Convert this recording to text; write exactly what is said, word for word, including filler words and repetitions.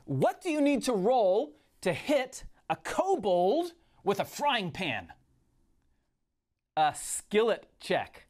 What do you need to roll to hit a kobold with a frying pan? A skillet check.